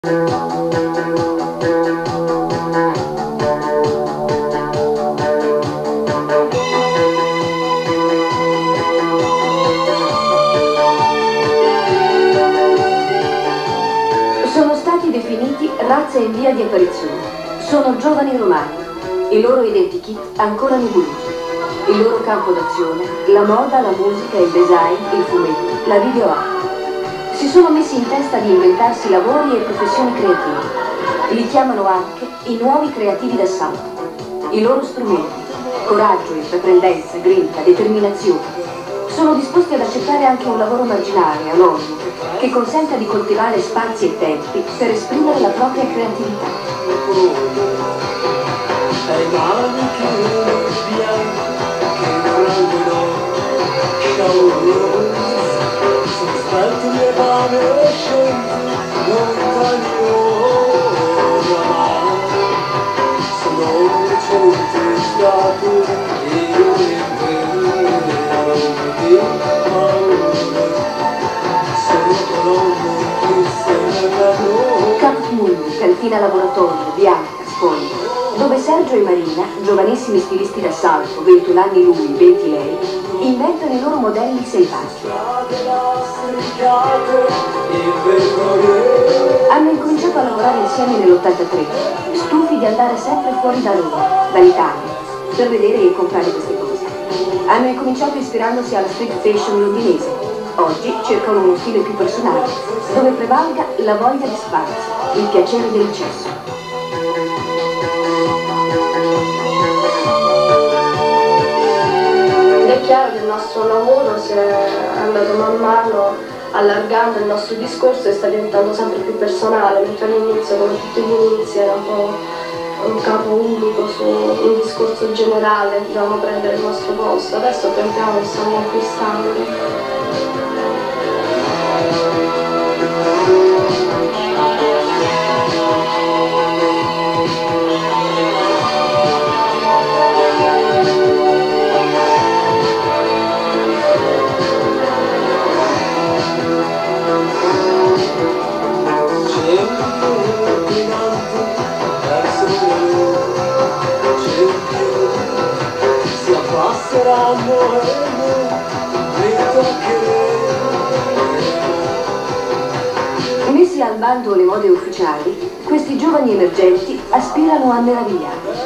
Sono stati definiti razza in via di apparizione. Sono giovani romani. I loro identikit ancora nebulosi. Il loro campo d'azione, la moda, la musica, il design, il fumetto, la videoarte. Si sono messi in testa di inventarsi lavori e professioni creative. Li chiamano anche i nuovi creativi d'assalto. I loro strumenti, coraggio, intraprendenza, grinta, determinazione. Sono disposti ad accettare anche un lavoro marginale, anonimo, che consenta di coltivare spazi e tempi per esprimere la propria creatività. Cantina laboratorio, bianca, sponda, dove Sergio e Marina, giovanissimi stilisti d'assalto, 21 anni lui, 20 lei, inventano i loro modelli selvaggi. Hanno incominciato a lavorare insieme nell'83, stufi di andare sempre fuori da Roma, dall'Italia, per vedere e comprare queste cose. Hanno incominciato ispirandosi alla street fashion londinese. Oggi cercano uno stile più personale, dove prevalga la voglia di spazio, il piacere dell'eccesso. È chiaro che il nostro lavoro si è andato man mano allargando il nostro discorso e sta diventando sempre più personale, mentre all'inizio, come tutti gli inizi, era un po' un capo unico su un discorso generale, dovevamo prendere il nostro posto. Adesso pian piano lo stiamo acquistando. Messi al bando le mode ufficiali, questi giovani emergenti aspirano a meravigliare.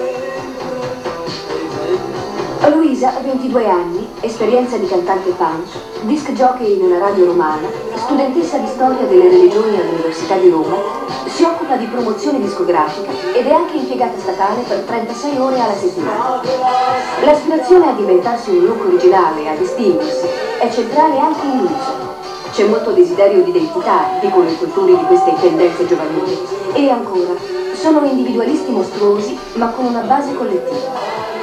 Luisa, 22 anni, esperienza di cantante punk, disc jockey in una radio romana, studentessa di storia delle religioni all'Università di Roma, si occupa di promozione discografica ed è anche impiegata statale per 36 ore alla settimana. L'aspirazione a diventarsi un look originale e a distinguersi è centrale anche in Luisa. C'è molto desiderio di identità, dicono i cultori di queste tendenze giovanili. E ancora, sono individualisti mostruosi, ma con una base collettiva.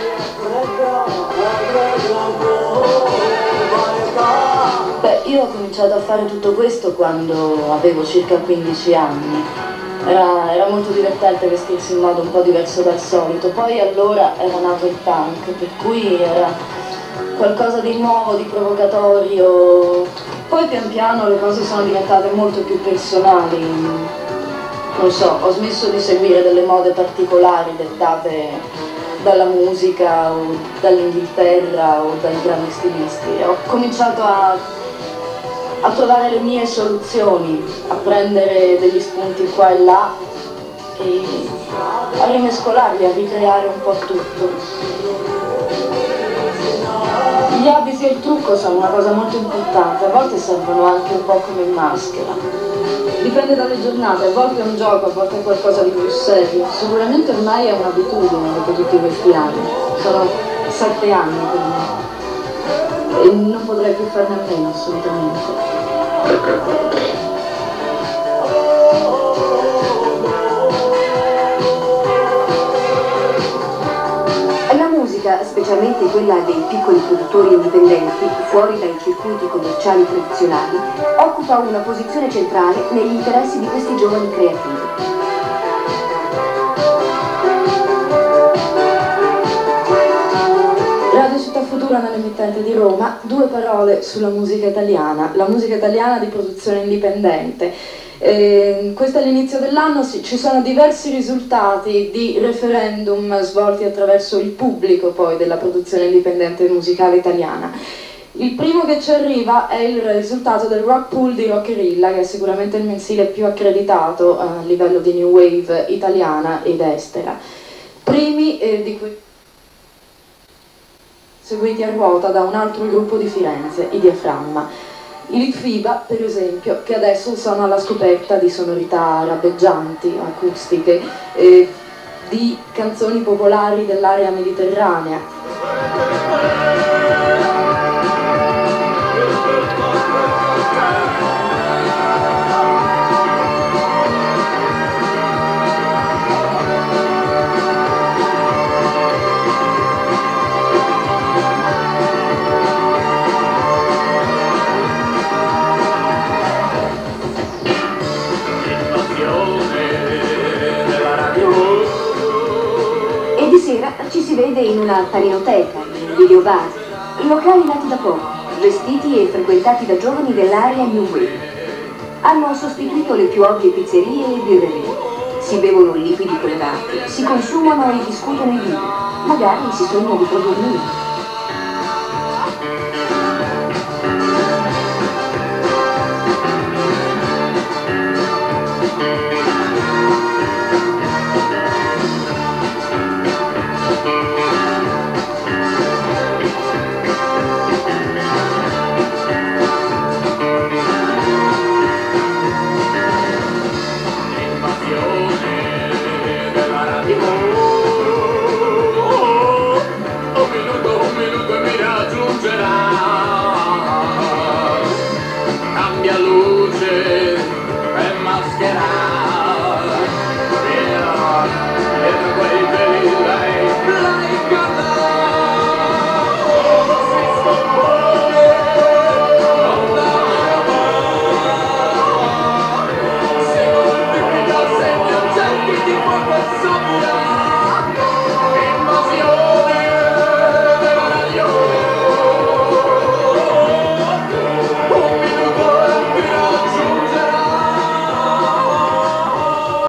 Beh, io ho cominciato a fare tutto questo quando avevo circa 15 anni. Era molto divertente vestirsi in modo un po' diverso dal solito. Poi allora era nato il punk, per cui era qualcosa di nuovo, di provocatorio. Poi pian piano le cose sono diventate molto più personali. Non so, ho smesso di seguire delle mode particolari dettate dalla musica o dall'Inghilterra o dai grandi stilisti. Ho cominciato a trovare le mie soluzioni, a prendere degli spunti qua e là e a rimescolarli, a ricreare un po' tutto. Gli abiti e il trucco sono una cosa molto importante, a volte servono anche un po' come maschera. Dipende dalle giornate, a volte è un gioco, a volte è qualcosa di più serio. Sicuramente ormai è un'abitudine dopo tutti questi anni. Sono 7 anni per me. E non potrei più farne a meno, assolutamente. La musica, specialmente quella dei piccoli produttori indipendenti, fuori dai circuiti commerciali tradizionali, occupa una posizione centrale negli interessi di questi giovani creativi. Radio Città Futura nell'emittente di Roma, 2 parole sulla musica italiana, la musica italiana di produzione indipendente. Questo è l'inizio dell'anno, ci sono diversi risultati di referendum svolti attraverso il pubblico poi della produzione indipendente musicale italiana. Il primo che ci arriva è il risultato del Rock Pool di Rockerilla, che è sicuramente il mensile più accreditato a livello di new wave italiana ed estera. Primi di cui seguiti a ruota da un altro gruppo di Firenze, i Diaframma. I Litfiba, per esempio, che adesso sono alla scoperta di sonorità rabeggianti, acustiche, di canzoni popolari dell'area mediterranea. E di sera ci si vede in una paninoteca, in un videobar, locali nati da poco, gestiti e frequentati da giovani dell'area New Wave. Hanno sostituito le più ovvie pizzerie e birrerie. Si bevono liquidi colorati, si consumano e discutono i vini, magari si sogna di produrne uno. Invasione